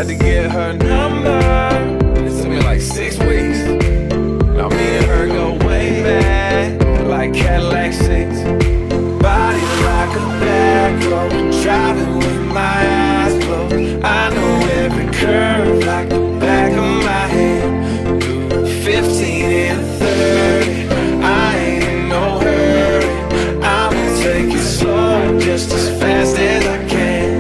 Had to get her number. It took me like 6 weeks. Now me and her go way back, like Cadillac seats. Body like a back road, driving with my eyes closed. I know every curve like the back of my hand. Do 15 and 30, I ain't in no hurry. I'ma take it slow, just as fast as I can.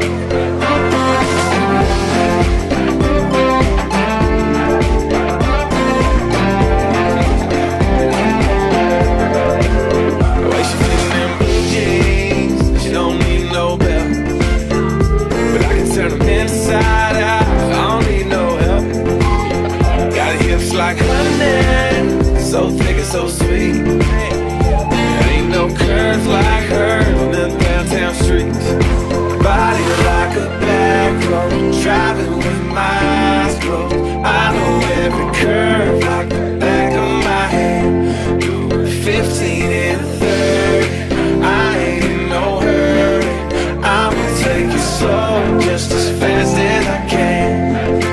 Inside out, I don't need no help. Got hips like honey, so thick and so sweet. There ain't no curves like hers on them downtown streets. Body like a back road, driving with my eyes closed. I know every curve like the back of my hand. Do 15 and 30, I ain't in no hurry. I'ma take it slow, just as fast as I can.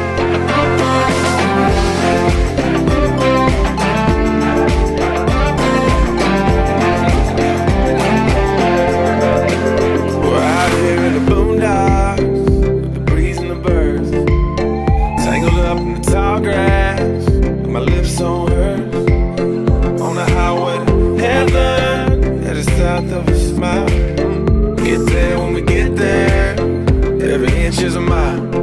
We're out here in the boondocks, with the breeze and the birds, tangled up in the tall grass, with my lips on hers. On the highway to heaven, headed south of a smile. Get there when we get there, every inch is a mile.